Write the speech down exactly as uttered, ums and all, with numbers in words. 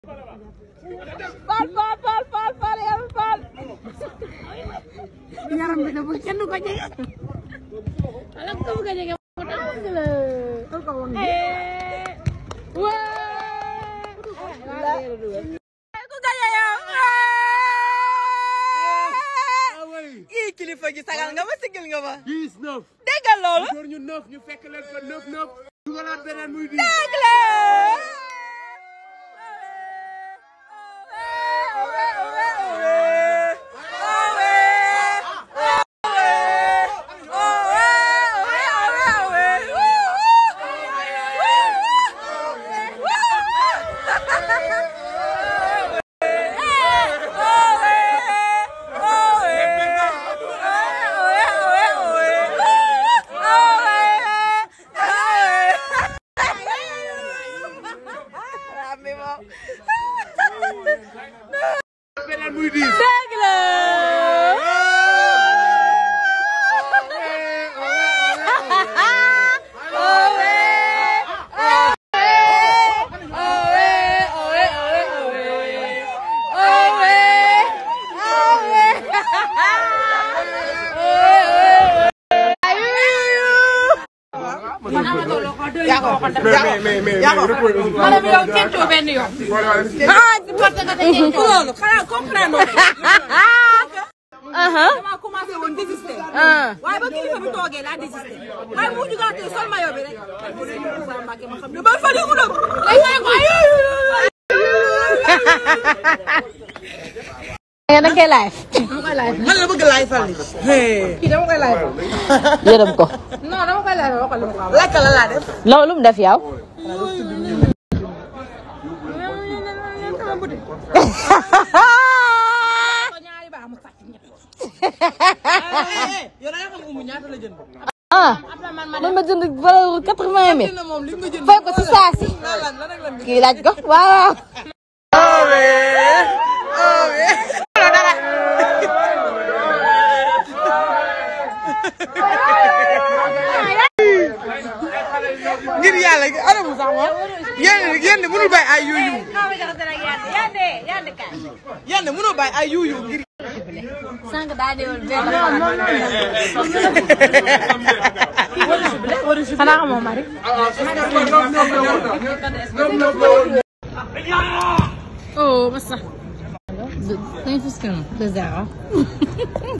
Fal fal fal fal fal yaram fal. Yaram bi dafa kenn du ko jege. Ala ko bëgg a jege mo tax la. Ko won. Eh. Wa. Ko gañe yow. Ii kilifa gi sagal nga ma sigil nga ma. dix neuf. Déggal loolu. Door ñu neuf ñu fekk leen fa neuf neuf. Dugalaat beneen muy dix. Dégg la. Beneen muy dix. Dégg la. mais mais mais Madame yow keccoo benn yoon. Ah porte nga tey keccoo loolu xanaa comprendre aha dama commencé woon désister. waaye ba kilifa bi toogee laa désister. waaye mu jugaatee sol maillot bi rek. Mbacke ma xam ne ba fa di mu dem. Yéen a ngi koy live. dama koy live man la bëgg live fal li. kii dama koy live. yërëm ko. non dama koy live waxal ma ko. lakk la laa def. loolu mu def yow. ah man ma jënd valeur quatre-vingt mille fay ko ci saa si kii laaj ko waaw. ngir yàlla ana mu sax moom yéen yéen mënul bàyyi ay yuyu yéen mënul bàyyi ay yuyu ngir sànq daa dee woon benn xanaa xamoo Marie oh massa dañu fis kanam de zéro